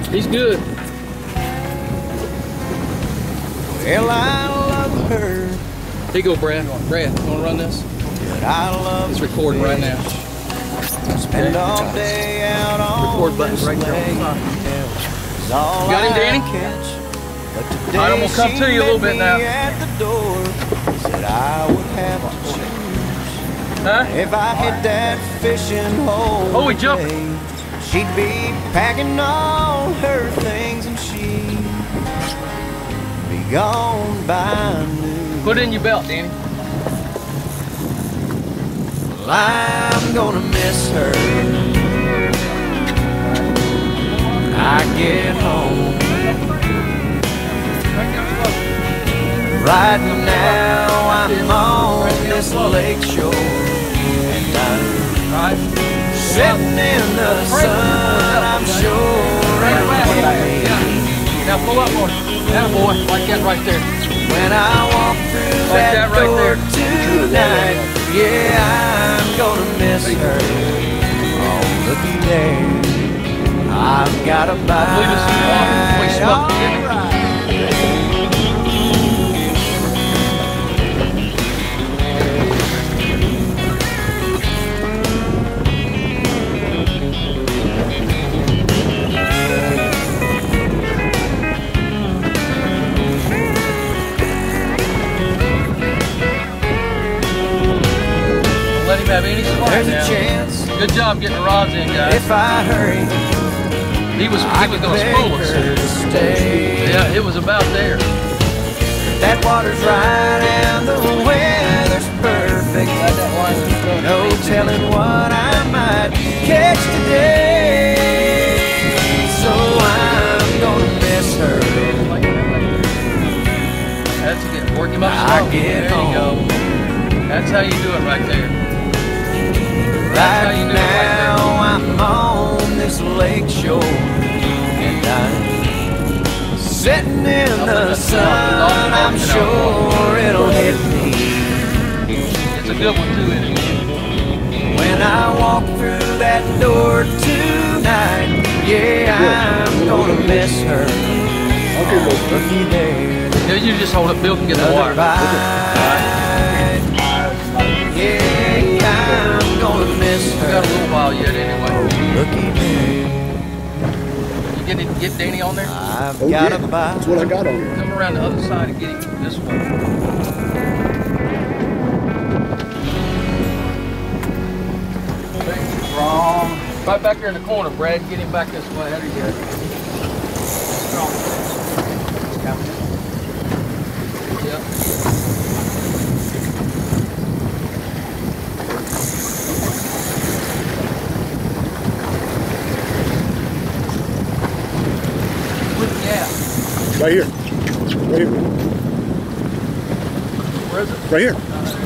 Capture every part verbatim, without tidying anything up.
He's good. Well, I love her. Here you go, Brad. Brad, you want to run this? But I love It's recording right now. Spend all day out on Record button's right there on the side. You got him, Danny? But All right, I'm gonna come to you a little bit now. At the door, said I would have to choose. Huh? If I hit that fishing hole, Oh, he jumping. today, she'd be packing all her things and she'd be gone by noon. Put it in your belt, Danny. Well, I'm gonna miss her when I get home. Right now I'm on this lake shore and I'm sitting in the sun. I'm sure it'll hit me. Now pull up on it. That boy, like that right there. When I walk through Like that, that right door there. tonight, yeah, I'm gonna miss her. Oh, looky there, I've got a bite. believe it's some water. We smoked it, didn't we? All right. Let him have any spot There's now. a chance Good job getting the rods in, guys. if I hurry, He was, I he was can going to beg spool her to us. stay. Yeah, it was about there. That water's right and the weather's perfect. No telling what I might catch today. So I'm gonna miss her. That's a good. Work him up I slow. get There you go. That's how you do it right there. That's how Right you do it now right I'm on this lake shore and I'm sitting in the sun. I'm sure it'll hit me there. It's a good one too, isn't it? when I walk through that door tonight. Yeah, I'm gonna miss her. Oh, looky there. Yeah, you just hold up. Bill can get the Another water. bite. Yeah, I'm gonna miss We her. got a little while yet anyway. Looky there, You get it, get Danny on there. I've Oh, got yeah. a bite. That's what I got on here. Come around the other side and get him this way. Wrong. Right back there in the corner, Brad. Get him back this way. There you go. Yep. Yeah. Right here. Right here. Where is it? Right here.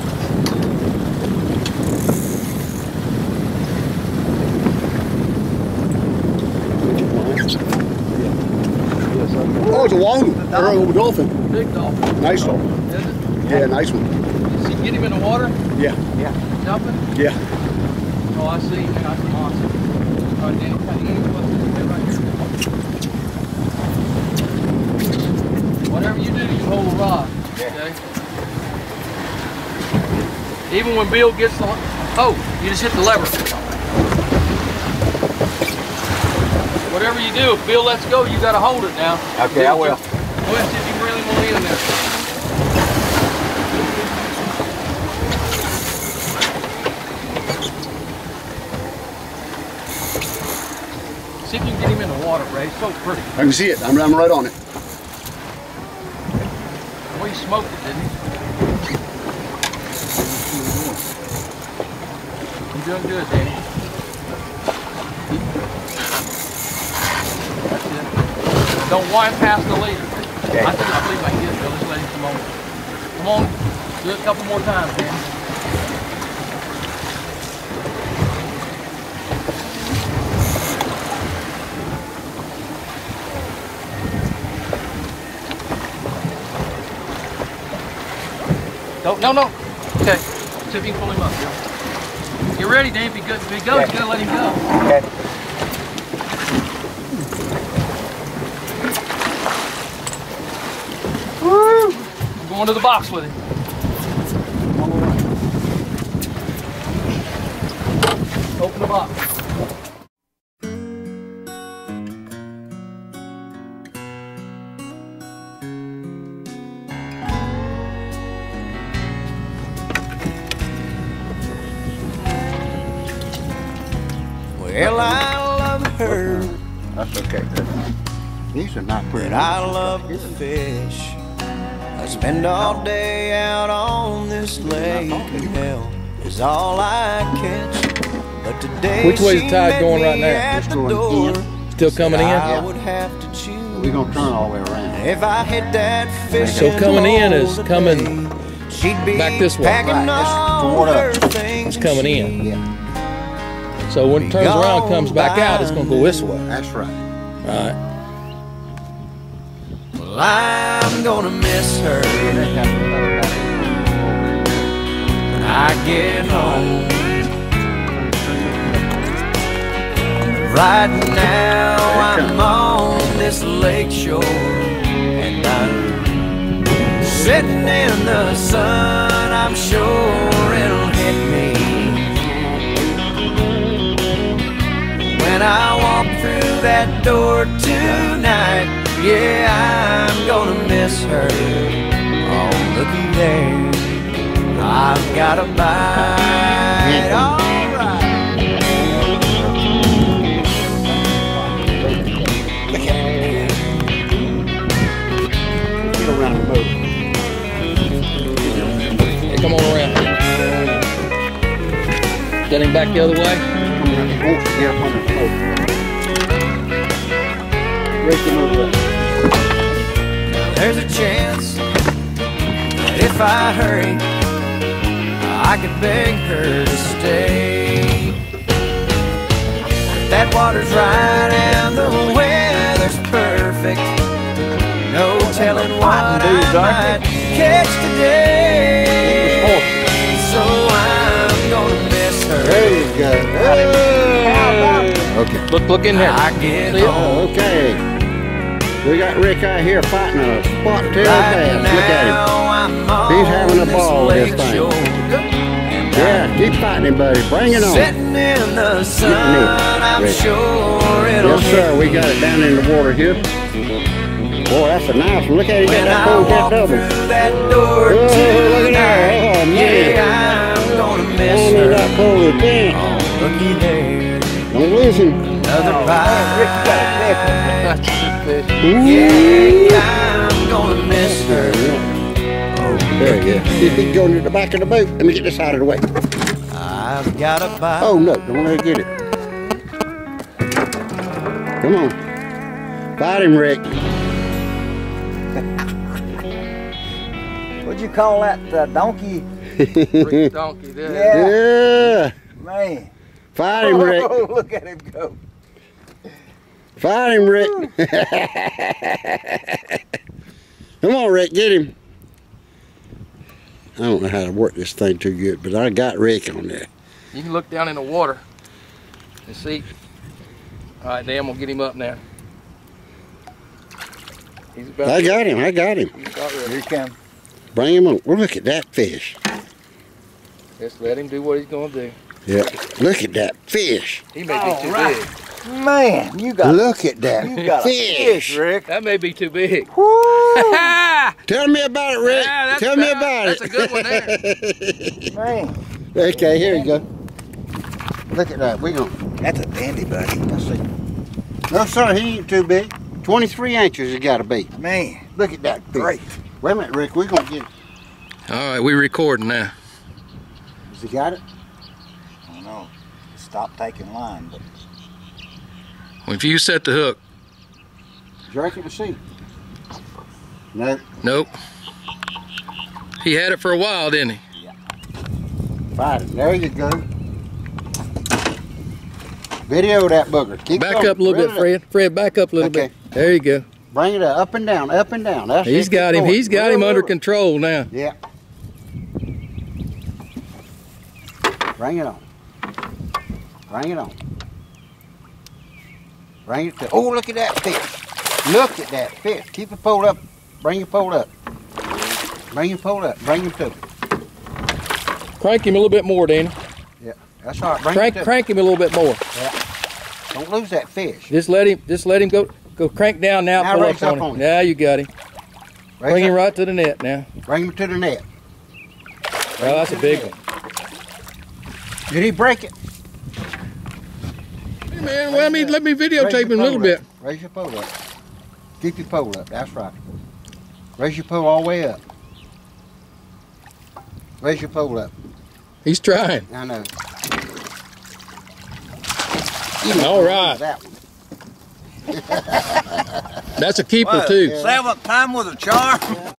Oh, it's a long one. Or a dolphin. Big dolphin. Nice dolphin. Is it? Yeah, nice one. See, get him in the water. Yeah. Jumping. Yeah. Oh, I see. Man, that's awesome. All right, Danny, kind of easy. What's this way right here? Whatever you do, you hold the rod. Okay. Even when Bill gets the, oh, you just hit the lever. Whatever you do, if Bill lets go, you got to hold it now. Okay, I will. Go ahead and see if you really want to get in there. See if you can get him in the water, Ray. It's so pretty. I can see it. I'm, I'm right on it. Well, he smoked it, didn't he? You're doing good, Danny. That's it. Don't wind past the leader. Okay. I think I believe I can get it, Bill. Just let him come on. Come on. Do it a couple more times, Danny. Don't, no, no. Okay. See if you can pull him up, Bill. Get ready, Dave. If he goes, if he goes, you gotta let him go. Okay. going to the box with him. Open the box. Well, I love her, That's okay. These are not pretty. but I love the fish. I spend all day out on this lake, and hell is all I catch. But today Which way is the she tide met going me right now? at It's the going door. in. Still coming in? I Yeah. would have to choose. We're gonna turn all the way around. If I hit that fish So coming in is today, coming she'd be back this way. packing Right, it's all toward her us. things It's coming and in. Yeah, So when it turns around, comes back out, it's gonna go this way. that's right. All right. Well, I'm gonna miss her when I get home. Right now I'm on this lake shore, and I'm sitting in the sun. I'm sure it'll hit me when I walk through that door tonight. Yeah, I'm gonna miss her. Oh, looky there, I've got a bite. All right. Get around the boat. Hey, come on around. Get him back the other way. Won't you get up on the boat? Raise him over there. There's a chance that if I hurry, I could beg her to stay. That water's right and the weather's perfect. No telling what I might catch today. So I'm gonna miss her. There you go. Okay. Look, look in there. I get See it? home. Okay. We got Rick out here fighting a spot tail Right bass. Look at him. now I'm on He's having a this ball with this lake thing. shore, and Yeah, keep fighting him, buddy. Bring it on. sitting in the sun, Getting it, I'm Rick. sure it'll Yes, sir. hit We got it down in the water here. Boy, that's a nice one. Look at him. Got when that I pole walk tipped over. through that door Oh, look at tonight. that. Oh, man. Yeah, I'm gonna miss Only her. that pole is bent. Oh, looky there, Don't lose him. another bite. That's a good fish. Ooh. Yeah, I'm gonna miss her. Oh, There you go. See if he can go into the back of the boat. Let me get this out of the way. I've got a bite. Oh, no. Don't let her get it. Come on. Fight him, Rick. What'd you call that uh, donkey? Rick Donkey there. Yeah, Yeah. man. Fight him, Rick. Oh, look at him go. Fight him, Rick. Come on, Rick. Get him. I don't know how to work this thing too good, but I got Rick on there. You can look down in the water and see. All right, Dan, we'll get him up now. He's about I got him. I got him. He's about ready. Here he comes. Bring him on. Well, look at that fish. Just let him do what he's gonna do. Yeah. Look at that fish. He may All be too right. big. Man, you got Look at that you got a fish. fish, Rick. That may be too big. Woo, Tell me about it, Rick. Yeah, that's Tell me better. about That's it. a good one there. man. Okay, here you go. Look at that. We gonna. That's a dandy, buddy. Let's see. No, sir, he ain't too big. twenty-three inches it got to be. Man, Look at that fish. great. Wait a minute, Rick. We're gonna get. All right, we recording now. Has he got it? I don't know. Stop taking line, but Well, if you set the hook, Jerk it to see. No. nope. He had it for a while, didn't he? Fight it. There you go. Video that booger. Keep Back going. up a little Reel bit, it up. Fred. Fred, back up a little Okay. bit. There you go. Bring it up, up and down, up and down. That's He's it. got Keep him. going. He's got Reel, him reel, under reel. control now. Yeah. Bring it on. Bring it on. Bring it to. Oh, look at that fish. Look at that fish. Keep the pole up. Bring your pole up. Bring your pole up. Bring him to me. Crank him a little bit more, Danny. Yeah, that's all right. Bring Crank, him to crank him a little bit more. me. Yeah. Don't lose that fish. Just let him, just let him go, go crank down now. Now pull raise up up on on him. him. Now you got him. Raise Bring him up. right to the net now. Bring him to the net. Well, that's a big one. Did he break it? Hey man, well, let me let me Raise videotape your him a little pole bit. up. Raise your pole up. Keep your pole up. That's right. Raise your pole all the way up. Raise your pole up. He's trying. I know. All right. That one. That's a keeper Well, too. Seventh time with a charm.